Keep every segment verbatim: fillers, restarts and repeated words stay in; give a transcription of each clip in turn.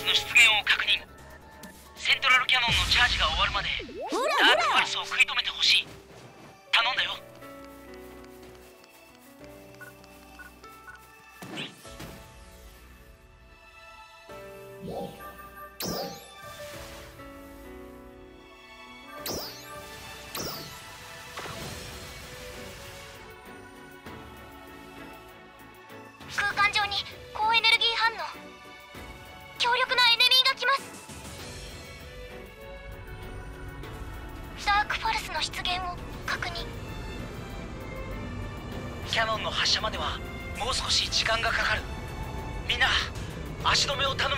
スの出現を確認。セントラルキャノンのチャージが終わるまでダークパルスを食い止めてほしい。頼んだよ。 空間上に高エネルギー反応。強力なエネルギーが来ます。ダークパルスの出現を確認。 キャノンの発射まではもう少し時間がかかる。みんな足止めを頼む。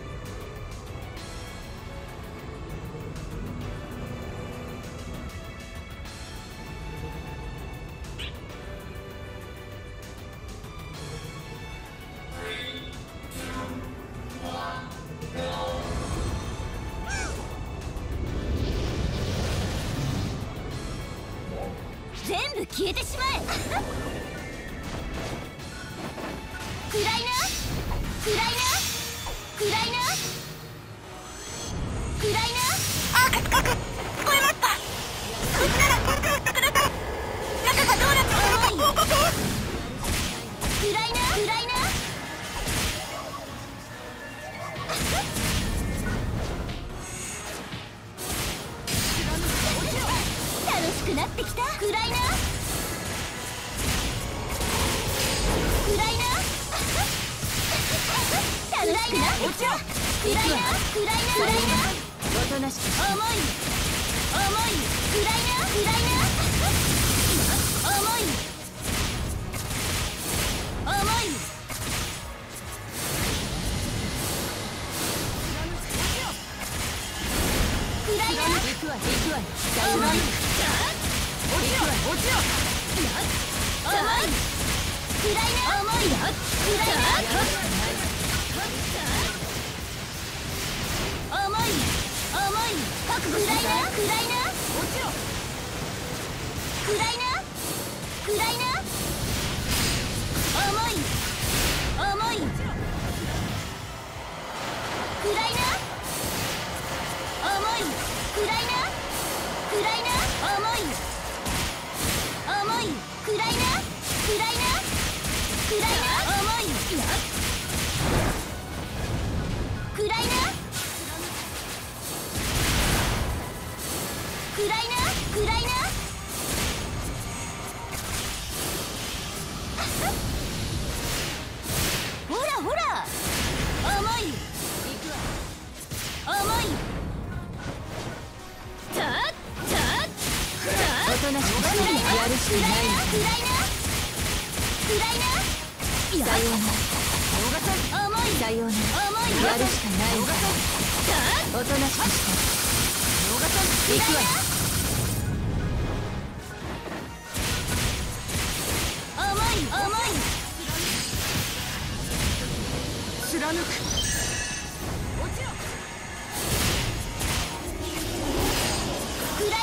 全部消えてしまえ。暗いな暗いな暗いな暗いな。あ、カクカク聞こえました。こいつならコントロールしてください。中がどうなってるのか報告。暗いな暗いな。楽しくなってきた。暗いな暗いな。楽しくなってきた。暗いな暗いな暗いな。おとなしく重い重い。暗いな暗いな。重い重い。暗いな。行くわ行くわ。重い。落ちろ落ちろ。重い。暗いな重い。暗いな。重い重い。覚悟暗いな暗いな。落ちろ。暗いな暗いな。重い重い。暗いな重い。暗いな暗いな。重い重い。暗いな暗いな暗いな。重い暗いな暗いな暗いな。ほらほら重い重い。たったっおとなしくやるしかない。暗いな暗いな。さようなら重い。さようならやるしかない。おとなしくして行くわよ。重い重い。貫く。落ちろ。暗いな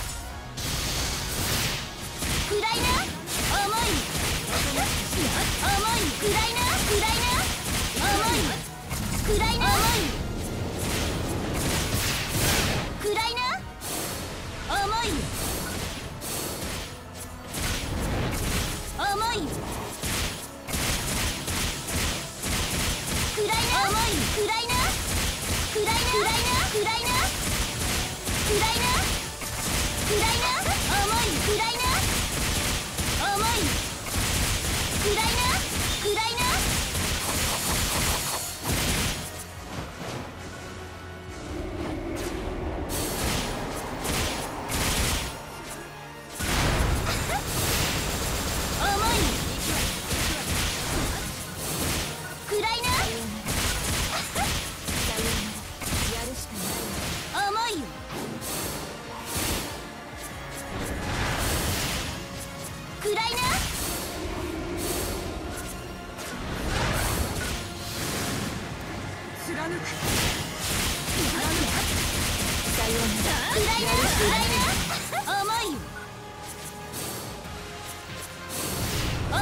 暗いな。重い重い。暗いな暗いな。重い暗いな。重い暗いな。重い重い。暗いな重い。暗いな暗いな暗いな暗いな暗いな暗いな。重い暗いな重い暗いな暗いな。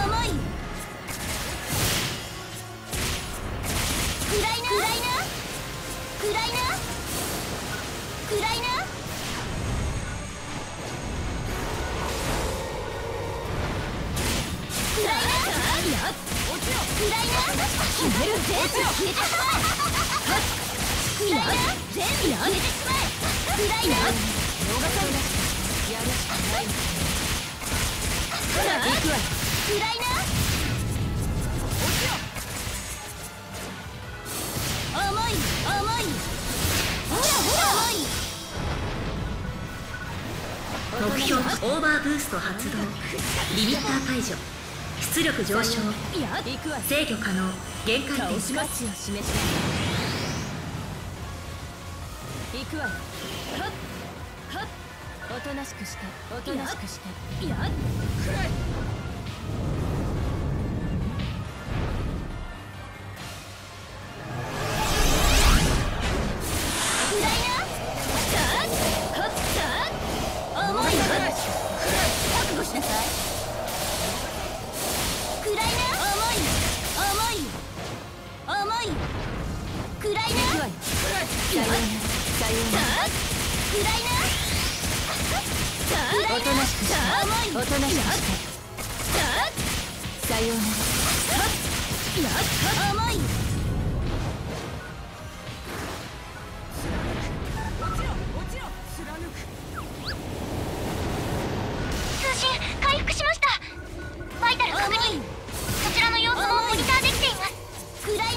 暗いな暗いな暗いな暗いな落ちろ暗いな決める全部消えてしまえ暗いな全部消えてしまえ暗いな逃がさないやるしかない行くわ暗いな落ちろ重い重いほらほら目標オーバーブースト発動、リミッター解除、出力上昇、制御可能、限界点。 価値を示しない行くわよ。はっはっおとなしくしておとなしくしてやっくらいおとなしくしておとなしくしてさようなら甘い通信回復しました。バイタル確認。そちらの様子もモニターできています。 暗いな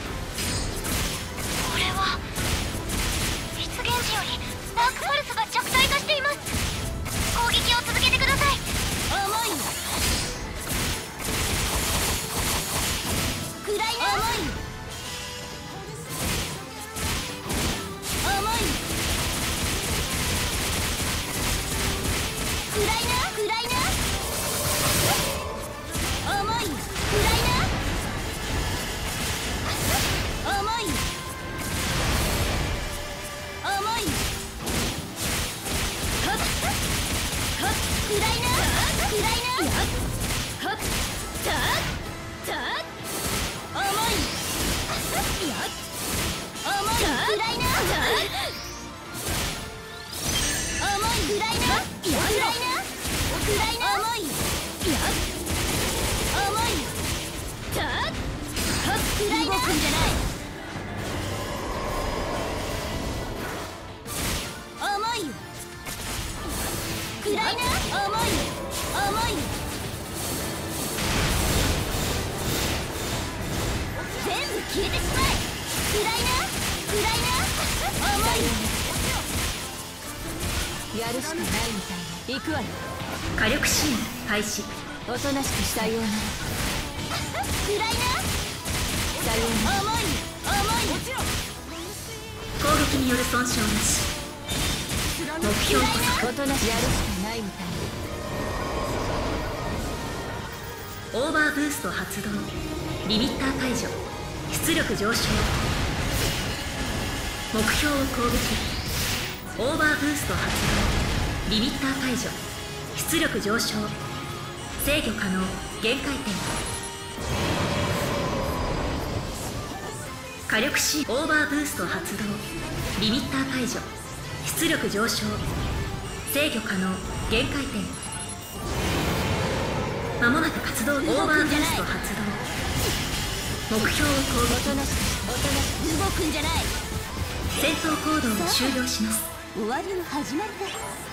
これは出現時よりダークパルスが弱体化しています。攻撃を続けてください。 甘い暗いな甘い甘い暗いな暗いな甘い暗いな甘い甘いはっはっ暗いな暗いなはったた甘いやっ甘い暗いな甘い暗いな暗いな暗いな甘いやっ甘いたはっ暗いな動くんじゃない甘いよ暗いな甘い甘い全部消えてしまえ暗いな暗いな甘いやるしかないみたいな行くわよ火力支援開始。 おとなしくさようなら暗いなさようなら甘い甘い攻撃による損傷なし。目標捕捉。 おとなしくやるしかないみたいオーバーブースト発動、リミッター解除、出力上昇。目標を攻撃。オーバーブースト発動、リミッター解除、出力上昇。制御可能、限界点。火力シーオーバーブースト発動、リミッター解除、出力上昇。制御可能、限界点。まもなく活動。オーバーブースト発動。目標を攻撃。 おとなしくおとなしく動くんじゃない戦闘行動を終了します。 終わりの始まりだ